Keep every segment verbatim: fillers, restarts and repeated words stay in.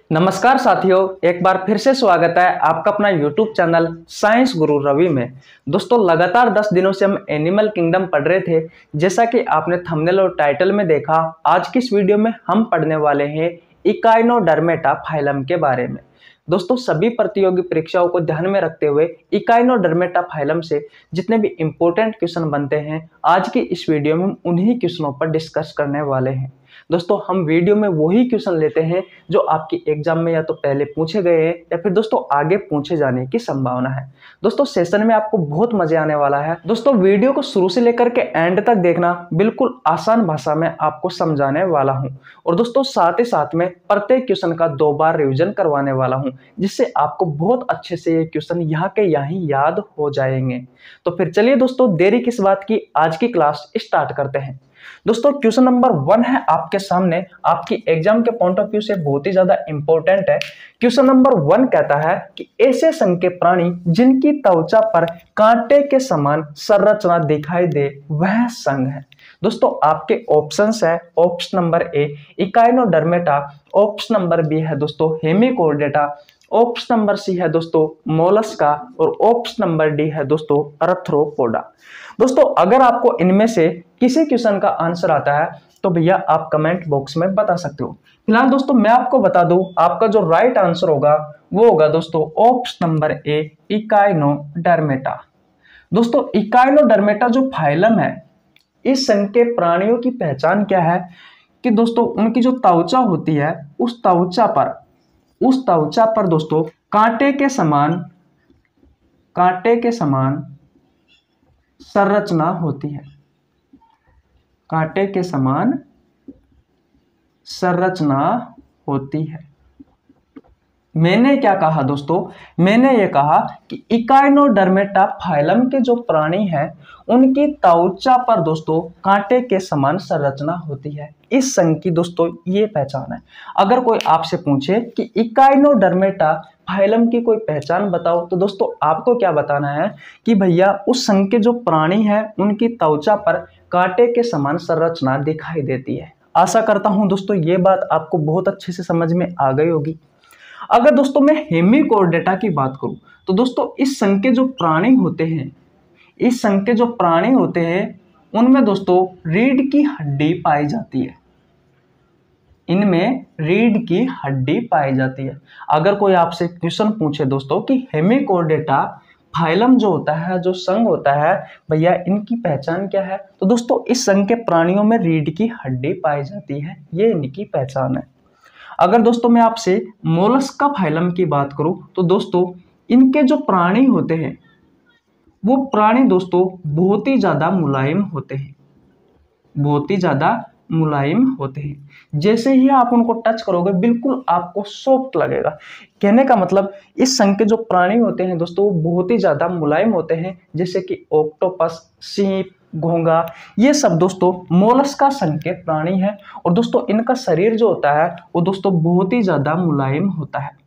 नमस्कार साथियों, एक बार फिर से स्वागत है आपका अपना यूट्यूब चैनल साइंस गुरु रवि में। दोस्तों, लगातार दस दिनों से हम एनिमल किंगडम पढ़ रहे थे। जैसा कि आपने थंबनेल और टाइटल में देखा, आज की इस वीडियो में हम पढ़ने वाले हैं इकाइनोडर्मेटा फाइलम के बारे में। दोस्तों, सभी प्रतियोगी परीक्षाओं को ध्यान में रखते हुए इकाइनोडर्मेटा फाइलम से जितने भी इंपॉर्टेंट क्वेश्चन बनते हैं, आज की इस वीडियो में हम उन्हीं क्वेश्चनों पर डिस्कस करने वाले हैं। दोस्तों, हम वीडियो में वही क्वेश्चन लेते हैं जो आपकी एग्जाम में या तो पहले पूछे गए हैं या फिर दोस्तों आगे पूछे जाने की संभावना है। दोस्तों, सेशन में आपको बहुत मजे आने वाला है। दोस्तों, वीडियो को शुरू से लेकर के एंड तक देखना, बिल्कुल आसान भाषा में आपको समझाने वाला हूं। और दोस्तों, साथ ही साथ में प्रत्येक क्वेश्चन का दो बार रिविजन करवाने वाला हूं, जिससे आपको बहुत अच्छे से ये क्वेश्चन यहाँ के यहाँ ही याद हो जाएंगे। तो फिर चलिए दोस्तों, देरी किस बात की, आज की क्लास स्टार्ट करते हैं। दोस्तों, क्वेश्चन नंबर वन है आपके सामने, आपकी एग्जाम के पॉइंट ऑफ व्यू से बहुत ही ज्यादा इंपॉर्टेंट है। क्वेश्चन नंबर वन कहता है कि ऐसे संघ के प्राणी जिनकी त्वचा पर कांटे के समान संरचना दिखाई दे वह संघ है। दोस्तों, आपके ऑप्शंस है, option number A echinodermata, option number B है दोस्तों हेमिकोर्डेटा, ऑप्शन नंबर सी है दोस्तों मोलस्का और ऑप्शन नंबर डी है दोस्तों अर्थ्रोपोडा। दोस्तों, अगर आपको इनमें से किसी क्वेश्चन का आंसर आता है तो भैया आप कमेंट बॉक्स में बता सकते हो। फिलहाल दोस्तों मैं आपको बता दूं, आपका जो राइट आंसर होगा वो होगा दोस्तों ऑप्शन नंबर ए इकाइनोडर्मेटा। दोस्तों, इकाइनोडर्मेटा जो फाइलम है, इस संघ के प्राणियों की पहचान क्या है कि दोस्तों उनकी जो त्वचा होती है, उस त्वचा पर उस त्वचा पर दोस्तों कांटे के समान कांटे के समान संरचना होती है। कांटे के समान संरचना होती है। मैंने क्या कहा दोस्तों, मैंने ये कहा कि इकाइनोडर्मेटा फाइलम के जो प्राणी हैं उनकी त्वचा पर दोस्तों कांटे के समान संरचना होती है। इस संघ की दोस्तों ये पहचान है। अगर कोई आपसे पूछे कि इकाइनोडर्मेटा फाइलम की कोई पहचान बताओ, तो दोस्तों आपको क्या बताना है कि भैया उस संघ के जो प्राणी हैं उनकी त्वचा पर कांटे के समान संरचना दिखाई देती है। आशा करता हूं दोस्तों ये बात आपको बहुत अच्छे से समझ में आ गई होगी। अगर दोस्तों मैं हेमिकोर्डेटा की बात करूं, तो दोस्तों इस संघ के जो प्राणी होते हैं इस संघ के जो प्राणी होते हैं उनमें दोस्तों रीढ़ की हड्डी पाई जाती है। इनमें रीढ़ की हड्डी पाई जाती है। अगर कोई आपसे क्वेश्चन पूछे दोस्तों कि हेमिकोर्डेटा फाइलम जो होता है, जो संघ होता है, भैया इनकी पहचान क्या है, तो दोस्तों इस संघ के प्राणियों में रीढ़ की हड्डी पाई जाती है, ये इनकी पहचान है। अगर दोस्तों मैं आपसे मोलस्का फाइलम की बात करूं, तो दोस्तों इनके जो प्राणी होते हैं वो प्राणी दोस्तों बहुत ही ज्यादा मुलायम होते हैं बहुत ही ज्यादा मुलायम होते हैं। जैसे ही आप उनको टच करोगे बिल्कुल आपको सॉफ्ट लगेगा। कहने का मतलब इस संघ के जो प्राणी होते हैं दोस्तों वो बहुत ही ज्यादा मुलायम होते हैं, जैसे कि ऑक्टोपस, सीप, घोंगा, ये सब दोस्तों मोलस्का संघ के प्राणी हैं। और दोस्तों इनका शरीर जो होता है वो दोस्तों बहुत ही ज्यादा मुलायम होता है।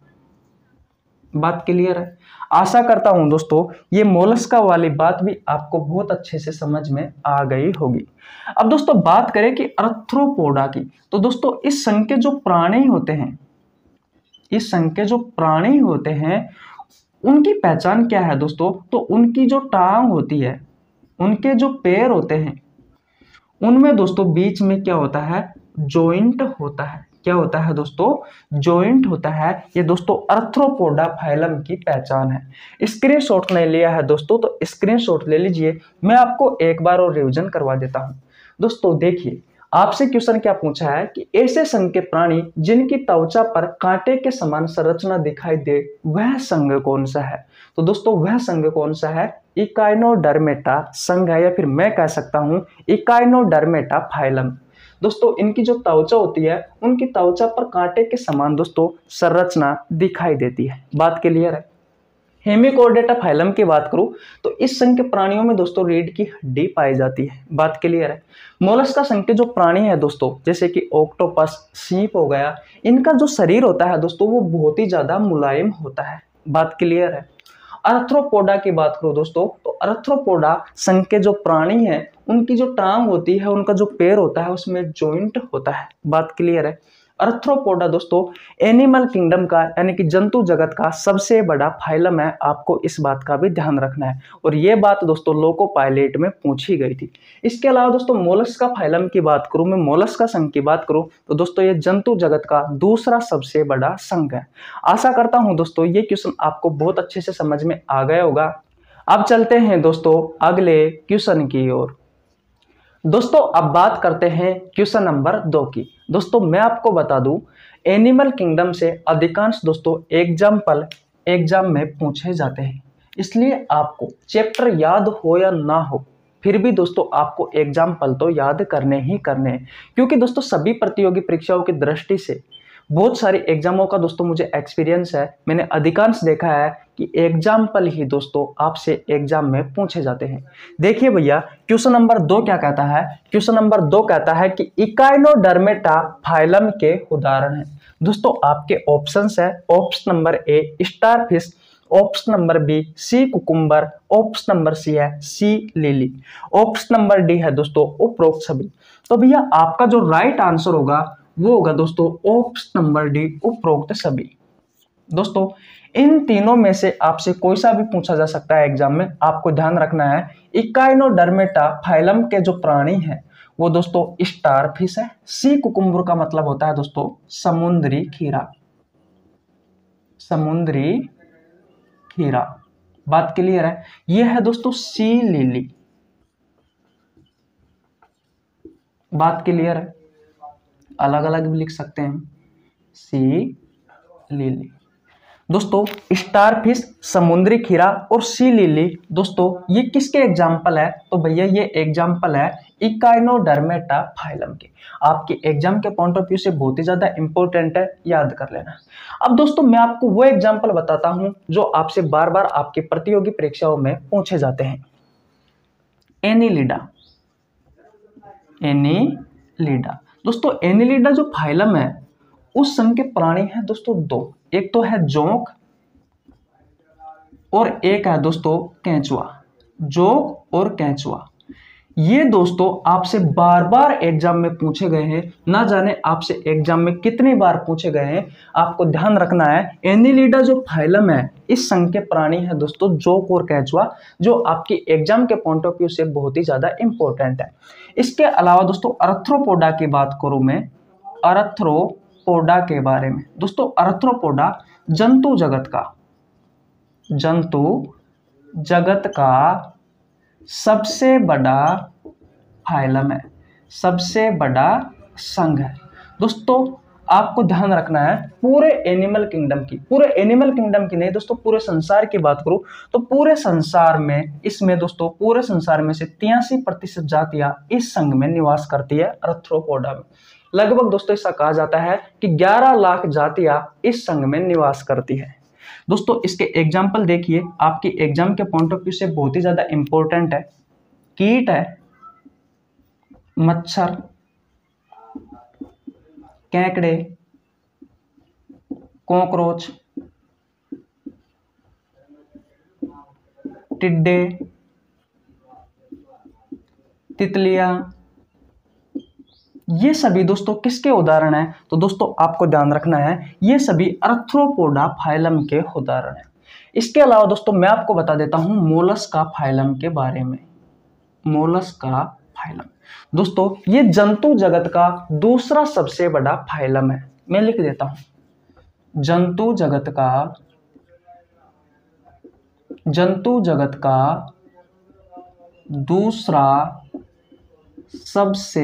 बात क्लियर है? आशा करता हूं दोस्तों ये मोलस्का वाली बात भी आपको बहुत अच्छे से समझ में आ गई होगी। अब दोस्तों बात करें कि अर्थ्रोपोडा की, तो दोस्तों इस संघ के जो प्राणी होते हैं इस संघ के जो प्राणी होते हैं उनकी पहचान क्या है दोस्तों, तो उनकी जो टांग होती है, उनके जो पैर होते हैं, उनमें दोस्तों बीच में क्या होता है, जॉइंट होता है। क्या होता है दोस्तों, जॉइंट होता है। ये दोस्तों अर्थ्रोपोडा फाइलम की पहचान है। स्क्रीनशॉट नहीं लिया है दोस्तों तो स्क्रीनशॉट ले लीजिए, मैं आपको एक बार और रिवीजन करवा देता हूं। दोस्तों देखिए, आपसे क्वेश्चन क्या पूछा है कि ऐसे संघ के प्राणी जिनकी त्वचा पर कांटे के समान संरचना दिखाई दे वह संघ कौन सा है। तो दोस्तों वह संघ कौन सा है, इकाइनोडर्मेटा संघ है, या फिर मैं कह सकता हूं इकाइनोडर्मेटा फाइलम। दोस्तों इनकी जो त्वचा होती है उनकी त्वचा पर कांटे के समान दोस्तों संरचना दिखाई देती है। बात क्लियर है? हेमिकोर्डेटा फाइलम की बात करूं तो इस संघ के प्राणियों में दोस्तों रीढ़ की हड्डी पाई जाती है। बात क्लियर है? मोलस्का संघ के जो प्राणी है दोस्तों, जैसे कि ऑक्टोपस, सीप हो गया, इनका जो शरीर होता है दोस्तों वो बहुत ही ज्यादा मुलायम होता है। बात क्लियर है? अर्थ्रोपोडा की बात करो दोस्तों, तो अर्थ्रोपोडा संघ के जो प्राणी हैं उनकी जो टांग होती है, उनका जो पैर होता है उसमें जॉइंट होता है। बात क्लियर है? अर्थ्रोपोडा दोस्तों एनिमल किंगडम का यानी कि जंतु जगत का सबसे बड़ा फाइलम है। आपको इस बात का भी ध्यान रखना है और ये बात दोस्तों लोको पायलट में पूछी गई थी। इसके अलावा दोस्तों मोलस्का फाइलम की बात करूं, मैं मोलस्का संघ की बात करूं तो दोस्तों ये जंतु जगत का दूसरा सबसे बड़ा संघ है। आशा करता हूं दोस्तों ये क्वेश्चन आपको बहुत अच्छे से समझ में आ गया होगा। अब चलते हैं दोस्तों अगले क्वेश्चन की ओर। दोस्तों अब बात करते हैं क्वेश्चन नंबर दो की। दोस्तों मैं आपको बता दूं एनिमल किंगडम से अधिकांश दोस्तों एग्जाम्पल एग्जाम में पूछे जाते हैं, इसलिए आपको चैप्टर याद हो या ना हो फिर भी दोस्तों आपको एग्जाम्पल तो याद करने ही करने हैं, क्योंकि दोस्तों सभी प्रतियोगी परीक्षाओं की दृष्टि से बहुत सारी एग्जामों का दोस्तों मुझे एक्सपीरियंस है। मैंने अधिकांश देखा है कि एग्जाम्पल ही दोस्तों आपसे एग्जाम में पूछे जाते हैं। देखिए भैया क्वेश्चन नंबर दो क्या कहता है। क्वेश्चन नंबर दो कहता है कि इकाइनोडर्मेटा फाइलम के उदाहरण हैं। दोस्तों आपके ऑप्शंस है, option number A starfish, option number B sea cucumber, option number C है sea lily, option number D है दोस्तों उपरोक्त सभी। तो भैया आपका जो राइट आंसर होगा वो होगा दोस्तों ऑप्शन नंबर डी उपरोक्त सभी। दोस्तों इन तीनों में से आपसे कोई सा भी पूछा जा सकता है एग्जाम में। आपको ध्यान रखना है इकाइनोडर्मेटा फाइलम के जो प्राणी हैं वो दोस्तों स्टारफिश है। सी कुकुम्बर का मतलब होता है दोस्तों समुद्री खीरा, समुद्री खीरा। बात क्लियर है। ये है दोस्तों सी लिली। बात क्लियर है। अलग अलग भी लिख सकते हैं सी लिली। दोस्तों स्टारफिश, समुद्री खीरा और सी लिली दोस्तों ये किसके एग्जाम्पल है? तो भैया ये एग्जाम्पल है इकाइनोडर्मेटा फाइलम के। आपके एग्जाम के पॉइंट ऑफ व्यू से बहुत ही ज्यादा इंपॉर्टेंट है, याद कर लेना। अब दोस्तों मैं आपको वो एग्जाम्पल बताता हूं जो आपसे बार बार आपकी प्रतियोगी परीक्षाओं में पूछे जाते हैं। एनिलिडा, एनिलिडा दोस्तों एनिलिडा जो फाइलम है उस संघ के प्राणी हैं दोस्तों दो, एक तो है जोंक और एक है दोस्तों केंचुआ। जोंक और केंचुआ ये दोस्तों आपसे बार बार एग्जाम में पूछे गए हैं, ना जाने आपसे एग्जाम में कितनी बार पूछे गए हैं। आपको ध्यान रखना है एनिलिडा जो फाइलम है इस संघ के प्राणी है दोस्तों जोंक और केंचुआ, जो आपकी एग्जाम के पॉइंट ऑफ व्यू से बहुत ही ज्यादा इंपॉर्टेंट है। इसके अलावा दोस्तों अर्थ्रोपोडा की बात करूं मैं, अर्थ्रोपोडा के बारे में। दोस्तों अर्थ्रोपोडा जंतु जगत का जंतु जगत का सबसे बड़ा फाइलम है, सबसे बड़ा संघ है। दोस्तों आपको ध्यान रखना है पूरे एनिमल किंगडम की, पूरे एनिमल किंगडम की नहीं दोस्तों पूरे संसार की बात करूं तो पूरे संसार में इसमें दोस्तों पूरे संसार में से तिरासी प्रतिशत जातियां इस संघ में निवास करती है अर्थ्रोपोडा में। लगभग दोस्तों ऐसा कहा जाता है कि ग्यारह लाख जातियां इस संघ में निवास करती है। दोस्तों इसके एग्जाम्पल देखिए, आपकी एग्जाम के पॉइंट ऑफ व्यू से बहुत ही ज्यादा इंपॉर्टेंट है। कीट है, मच्छर, केकड़े, कॉकरोच, टिड्डे, तितलियां, ये सभी दोस्तों किसके उदाहरण हैं? तो दोस्तों आपको ध्यान रखना है ये सभी अर्थ्रोपोडा फाइलम के उदाहरण हैं। इसके अलावा दोस्तों मैं आपको बता देता हूं मोलस्का फाइलम के बारे में। मोलस्का फाइलम दोस्तों ये जंतु जगत का दूसरा सबसे बड़ा फाइलम है। मैं लिख देता हूं जंतु जगत का जंतु जगत का दूसरा सबसे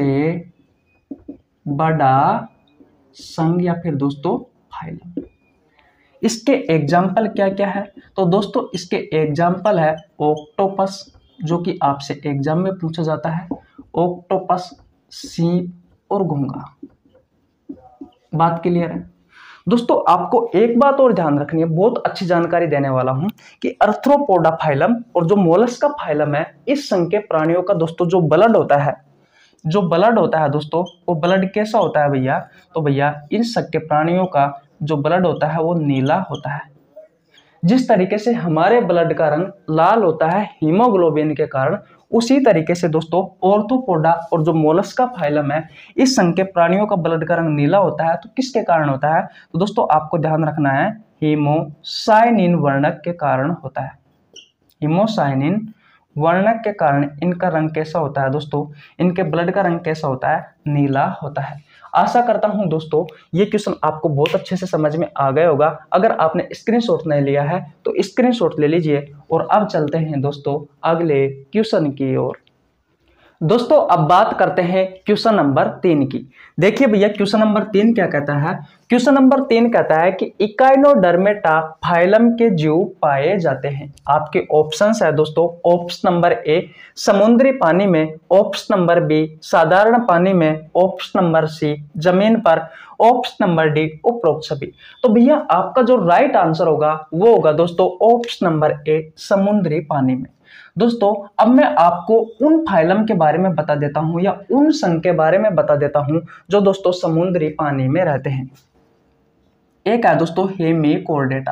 बड़ा संघ या फिर दोस्तों फाइलम। इसके एग्जाम्पल क्या क्या है? तो दोस्तों इसके एग्जाम्पल है ऑक्टोपस, जो कि आपसे एग्जाम में पूछा जाता है। ऑक्टोपस, सीप और घोंगा। बात क्लियर है? दोस्तों आपको एक बात और ध्यान रखनी है, बहुत अच्छी जानकारी देने वाला हूं कि अर्थ्रोपोडा फाइलम और जो मोलस्का फाइलम है इस संघ के प्राणियों का दोस्तों जो ब्लड होता है जो ब्लड होता है दोस्तों वो ब्लड कैसा होता है भैया? तो भैया इन संघ के प्राणियों का जो ब्लड होता है वो नीला होता है। जिस तरीके से हमारे ब्लड का रंग लाल होता है हीमोग्लोबिन के कारण, उसी तरीके से दोस्तों ऑर्थोपोडा और जो मोलस्का फाइलम है, इस संघ के प्राणियों का ब्लड का रंग नीला होता है। तो किसके कारण होता है? तो दोस्तों आपको ध्यान रखना है, हीमोसाइनिन वर्णक के कारण होता है। हीमोसाइनिन वर्णक के कारण इनका रंग कैसा होता है दोस्तों? इनके ब्लड का रंग कैसा होता है? नीला होता है। आशा करता हूं दोस्तों ये क्वेश्चन आपको बहुत अच्छे से समझ में आ गया होगा। अगर आपने स्क्रीनशॉट नहीं लिया है तो स्क्रीनशॉट ले लीजिए। और अब चलते हैं दोस्तों अगले क्वेश्चन की ओर। दोस्तों अब बात करते हैं क्वेश्चन नंबर तीन की। देखिए भैया क्वेश्चन नंबर तीन क्या कहता है? क्वेश्चन नंबर तीन कहता है कि इकाइनोडर्मेटा फाइलम के जीव पाए जाते हैं। आपके ऑप्शंस है दोस्तों, ऑप्शन नंबर ए समुद्री पानी में, ऑप्शन नंबर बी साधारण पानी में, ऑप्शन नंबर सी जमीन पर, ऑप्शन नंबर डी उपरोक्त सभी। तो भैया आपका जो राइट आंसर होगा वो होगा दोस्तों ऑप्शन नंबर ए समुद्री पानी में। दोस्तों अब मैं आपको उन फाइलम के बारे में बता देता हूं या उन संघ के बारे में बता देता हूं जो दोस्तों समुद्री पानी में रहते हैं। एक है दोस्तों हेमिकोर्डेटा,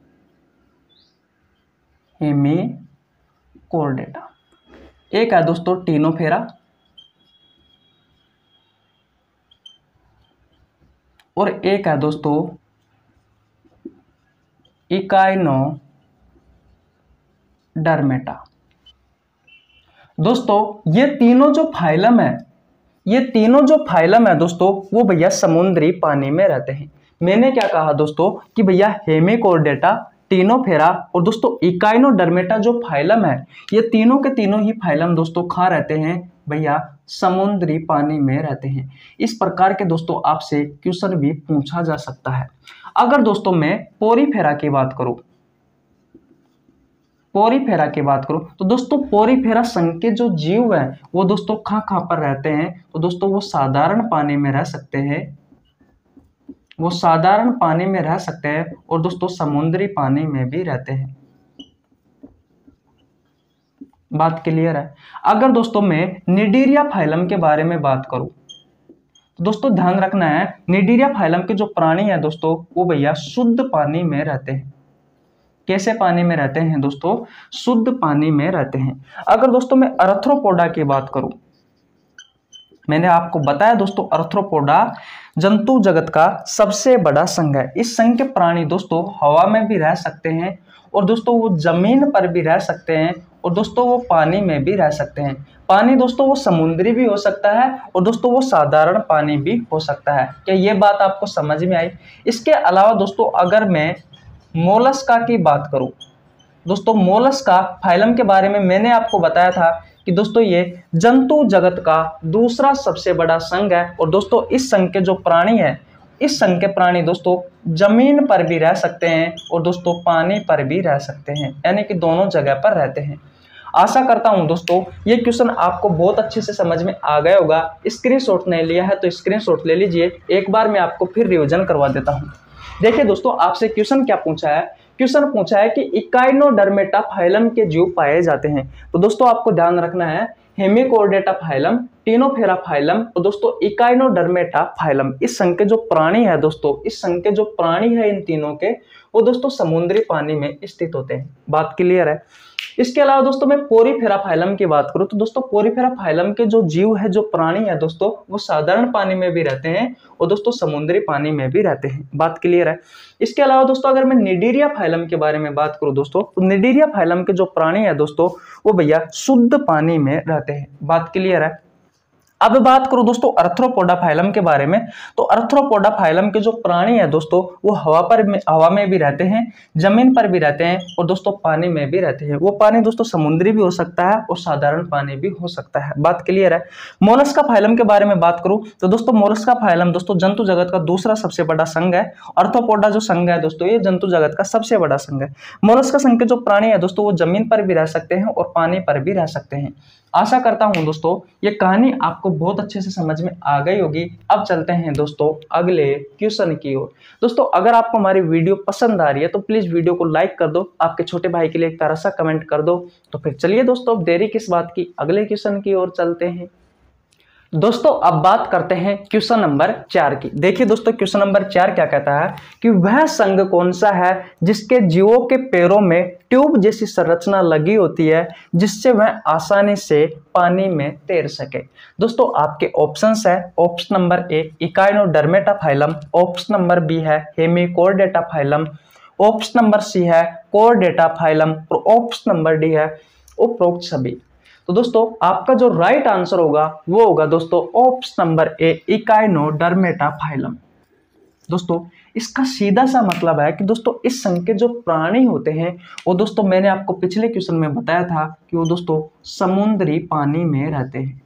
हेमिकोर्डेटा। एक है दोस्तों टिनोफेरा, और एक है दोस्तों इकाइनोडर्मेटा। दोस्तों ये तीनों जो फाइलम है, ये तीनों जो फाइलम है दोस्तों वो भैया समुद्री पानी में रहते हैं। मैंने क्या कहा दोस्तों कि भैया हेमिकोर्डेटा, टिनोफेरा और दोस्तों इकाइनोडर्मेटा जो फाइलम है, ये तीनों के तीनों ही फाइलम दोस्तों कहाँ रहते हैं? भैया समुद्री पानी में रहते हैं। इस प्रकार के दोस्तों आपसे क्वेश्चन भी पूछा जा सकता है। अगर दोस्तों मैं पोरीफेरा की बात करूं, पोरीफेरा की बात करूं तो दोस्तों पोरीफेरा संघ के जो जीव हैं वो दोस्तों कहाँ कहाँ पर रहते हैं? तो दोस्तों वो साधारण पानी में रह सकते हैं, वो साधारण पानी में रह सकते हैं और दोस्तों समुद्री पानी में भी रहते हैं। बात क्लियर है? अगर दोस्तों मैं निडीरिया फाइलम के बारे में बात करूं तो दोस्तों ध्यान रखना है, निडीरिया फाइलम के जो प्राणी है दोस्तों वो भैया शुद्ध पानी में रहते हैं। कैसे पानी में रहते हैं दोस्तों? शुद्ध पानी में रहते हैं। अगर दोस्तों मैं अर्थ्रोपोडा की बात करूं, मैंने आपको बताया दोस्तों अर्थ्रोपोडा जंतु जगत का सबसे बड़ा संघ है। इस संघ के प्राणी दोस्तों हवा में भी रह सकते हैं और दोस्तों वो जमीन पर भी रह सकते हैं और दोस्तों वो पानी में भी रह सकते हैं। पानी दोस्तों वो समुद्री भी हो सकता है और दोस्तों वो साधारण पानी भी हो सकता है। क्या ये बात आपको समझ में आई? इसके अलावा दोस्तों अगर मैं मोलस्का की बात करूं, दोस्तों मोलस्का फाइलम के बारे में मैंने आपको बताया था कि दोस्तों ये जंतु जगत का दूसरा सबसे बड़ा संघ है और दोस्तों इस संघ के जो प्राणी है, इस संघ के प्राणी दोस्तों जमीन पर भी रह सकते हैं और दोस्तों पानी पर भी रह सकते हैं, यानी कि दोनों जगह पर रहते हैं। आशा करता हूं दोस्तों ये क्वेश्चन आपको बहुत अच्छे से समझ में आ गया होगा। स्क्रीनशॉट नहीं लिया है तो स्क्रीनशॉट ले लीजिए। एक बार मैं आपको फिर रिवीजन करवा देता हूं। देखिए दोस्तों आपसे क्वेश्चन क्या पूछा है? क्वेश्चन पूछा है कि इकाइनोडर्मेटा फाइलम के जीव पाए जाते हैं। तो दोस्तों आपको ध्यान रखना है, हेमिकोर्डेटा फाइलम, टिनोफेरा फाइलम और दोस्तों इकाइनोडर्मेटा फाइलम, इस संघ के जो प्राणी है दोस्तों, इस संघ के जो प्राणी है इन तीनों के, वो दोस्तों समुद्री पानी में स्थित होते हैं। बात क्लियर है? इसके अलावा दोस्तों मैं पोरीफेरा फाइलम की बात करूं तो दोस्तों पोरीफेरा फाइलम के जो जीव है, जो प्राणी है दोस्तों, वो साधारण पानी में भी रहते हैं और दोस्तों समुद्री पानी में भी रहते हैं। बात क्लियर है? इसके अलावा दोस्तों अगर मैं निडीरिया फाइलम के बारे में बात करूं दोस्तों, तो निडीरिया फाइलम के जो प्राणी है दोस्तों वो भैया शुद्ध पानी में रहते हैं। बात क्लियर है? अब बात करूं दोस्तों अर्थ्रोपोडा फाइलम के बारे में, तो अर्थ्रोपोडा फाइलम के जो प्राणी है दोस्तों वो हवा पर में, हवा में भी रहते हैं, जमीन पर भी रहते हैं और दोस्तों पानी में भी रहते हैं। वो पानी दोस्तों समुद्री भी हो सकता है और साधारण पानी भी हो सकता है। बात क्लियर है? मोलस्का फाइलम के बारे में बात करूं तो दोस्तों मोलस्का फाइलम दोस्तों जंतु जगत का दूसरा सबसे बड़ा संघ है। अर्थ्रोपोडा जो संघ है दोस्तों ये जंतु जगत का सबसे बड़ा संघ है। मोलस्का संघ के जो प्राणी है दोस्तों वो जमीन पर भी रह सकते हैं और पानी पर भी रह सकते हैं। आशा करता हूं दोस्तों ये कहानी आपको बहुत अच्छे से समझ में आ गई होगी। अब चलते हैं दोस्तों अगले क्वेश्चन की ओर। दोस्तों अगर आपको हमारी वीडियो पसंद आ रही है तो प्लीज वीडियो को लाइक कर दो, आपके छोटे भाई के लिए एक प्यारा सा कमेंट कर दो। तो फिर चलिए दोस्तों अब देरी किस बात की, अगले क्वेश्चन की ओर चलते हैं। दोस्तों अब बात करते हैं क्वेश्चन नंबर चार की। देखिए दोस्तों क्वेश्चन नंबर चार क्या कहता है कि वह संघ कौन सा है जिसके जीवों के पैरों में ट्यूब जैसी संरचना लगी होती है जिससे वह आसानी से पानी में तैर सके। दोस्तों आपके ऑप्शंस है, option number A echinodermata phylum, option number B है हेमिकोर्डेटाफाइलम, ऑप्शन नंबर सी है कोर्डेटाफाइलम और ऑप्शन नंबर डी है उपरोक्त सभी। तो दोस्तों आपका जो राइट आंसर होगा वो होगा दोस्तों ऑप्शन नंबर ए इकाइनोडर्मेटाफाइलम। दोस्तों इसका सीधा सा मतलब है कि दोस्तों इस संघ के जो प्राणी होते हैं वो दोस्तों मैंने आपको पिछले क्वेश्चन में बताया था कि वो दोस्तों समुद्री पानी में रहते हैं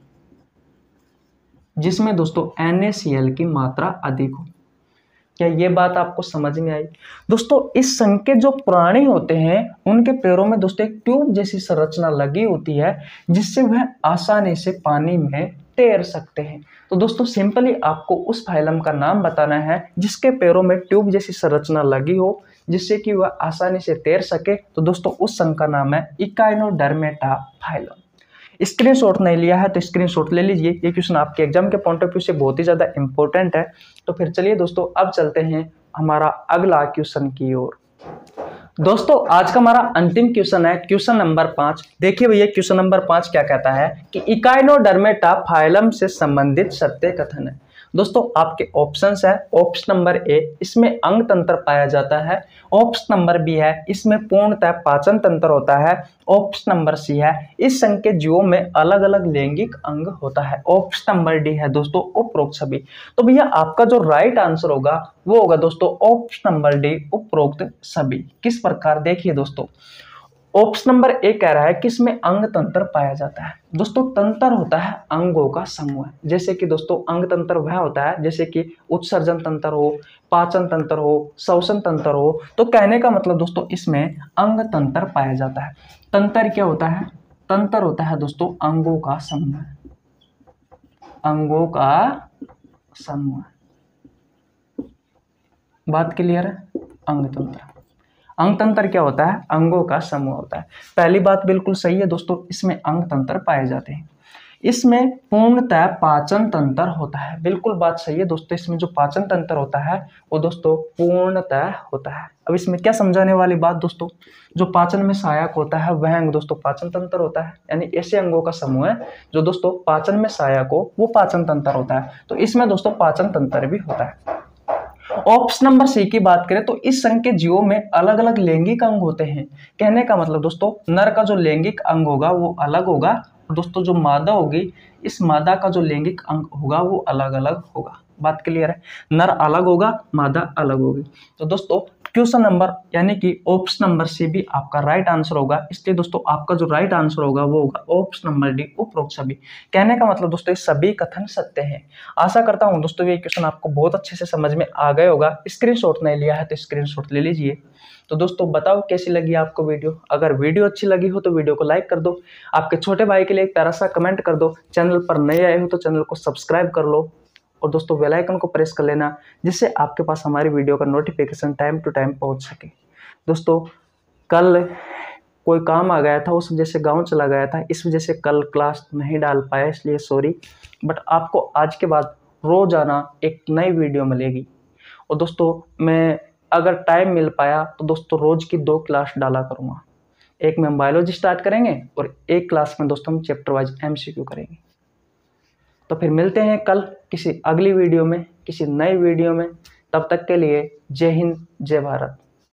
जिसमें दोस्तों एन ए सी एल की मात्रा अधिक हो। क्या ये बात आपको समझ में आई? दोस्तों इस संघ के जो प्राणी होते हैं उनके पैरों में दोस्तों एक ट्यूब जैसी संरचना लगी होती है जिससे वह आसानी से पानी में तैर सकते हैं। तो दोस्तों सिंपली आपको उस फाइलम का नाम बताना है जिसके पैरों में ट्यूब जैसी संरचना लगी हो जिससे कि वह आसानी से तैर सके। तो दोस्तों उस संघ का नाम है इकाइनोडर्मेटाफाइलम। स्क्रीनशॉट नहीं लिया है तो स्क्रीनशॉट ले लीजिए, ये क्वेश्चन आपके एग्जाम के पॉइंट ऑफ व्यू से बहुत ही ज़्यादा इंपॉर्टेंट है। तो फिर चलिए दोस्तों अब चलते हैं हमारा अगला क्वेश्चन की ओर। दोस्तों आज का हमारा अंतिम क्वेश्चन है क्वेश्चन नंबर पाँच। देखिए भैया क्वेश्चन नंबर पाँच क्या कहता है कि इकाइनोडर्मेटाफाइलम से संबंधित सत्य कथन है। दोस्तों आपके ऑप्शंस है, ऑप्शन नंबर ए इसमें अंग तंत्र पाया जाता है, ऑप्शन नंबर बी है इसमें पूर्णतः पाचन तंत्र होता है, ऑप्शन नंबर सी है इस संघ के जीवों में अलग अलग लैंगिक अंग होता है, ऑप्शन नंबर डी है दोस्तों उपरोक्त सभी। तो भैया आपका जो राइट आंसर होगा वो होगा दोस्तों ऑप्शन नंबर डी उपरोक्त सभी। किस प्रकार? देखिए दोस्तों ऑप्शन नंबर ए कह रहा है कि इसमें अंग तंत्र पाया जाता है। दोस्तों तंत्र होता है अंगों का समूह, जैसे कि दोस्तों अंग तंत्र वह होता है जैसे कि उत्सर्जन तंत्र हो, पाचन तंत्र हो, श्वसन तंत्र हो। तो कहने का मतलब दोस्तों इसमें अंग तंत्र पाया जाता है। तंत्र क्या होता है? तंत्र होता है दोस्तों अंगों का समूह, अंगों का समूह। बात क्लियर है? अंग तंत्र, अंग तंत्र क्या होता है? अंगों का समूह होता है। पहली बात बिल्कुल सही है दोस्तों, इसमें अंग तंत्र पाए जाते हैं। इसमें पूर्णतः पाचन तंत्र होता है, बिल्कुल बात सही है दोस्तों। इसमें जो पाचन तंत्र होता है वो दोस्तों पूर्णतः होता है। अब इसमें क्या समझाने वाली बात दोस्तों, जो पाचन में सहायक होता है वह अंग दोस्तों पाचन तंत्र होता है, यानी ऐसे अंगों का समूह है जो दोस्तों पाचन में सहायक हो वो पाचन तंत्र होता है। तो इसमें दोस्तों पाचन तंत्र भी होता है। ऑप्शन नंबर सी की बात करें तो इस संघ के जीवों में अलग अलग लैंगिक अंग होते हैं। कहने का मतलब दोस्तों नर का जो लैंगिक अंग होगा वो अलग होगा और दोस्तों जो मादा होगी इस मादा का जो लैंगिक अंग होगा वो अलग अलग होगा। बात क्लियर है? नर अलग होगा, मादा अलग होगी। तो दोस्तों क्वेश्चन नंबर यानी कि ऑप्शन नंबर सी भी आपका राइट आंसर होगा। इसलिए दोस्तों आपका जो राइट आंसर होगा वो होगा ऑप्शन नंबर डी उपरोक्त सभी। कहने का मतलब दोस्तों ये सभी कथन सत्य हैं। आशा करता हूं दोस्तों ये क्वेश्चन आपको बहुत अच्छे से समझ में आ गए होगा। स्क्रीनशॉट नहीं लिया है तो स्क्रीनशॉट ले लीजिए। तो दोस्तों बताओ कैसी लगी आपको वीडियो। अगर वीडियो अच्छी लगी हो तो वीडियो को लाइक कर दो, आपके छोटे भाई के लिए एक प्यारा सा कमेंट कर दो, चैनल पर नए आए हो तो चैनल को सब्सक्राइब कर लो और दोस्तों बेल आइकन को प्रेस कर लेना जिससे आपके पास हमारी वीडियो का नोटिफिकेशन टाइम टू टाइम पहुंच सके। दोस्तों कल कोई काम आ गया था, उस वजह से गांव चला गया था, इस वजह से कल क्लास नहीं डाल पाया, इसलिए सॉरी। बट आपको आज के बाद रोजाना एक नई वीडियो मिलेगी। और दोस्तों मैं अगर टाइम मिल पाया तो दोस्तों रोज की दो क्लास डाला करूँगा। एक में हम बायोलॉजी स्टार्ट करेंगे और एक क्लास में दोस्तों हम चैप्टर वाइज एमसीक्यू करेंगे। तो फिर मिलते हैं कल किसी अगली वीडियो में, किसी नई वीडियो में। तब तक के लिए जय हिंद, जय भारत।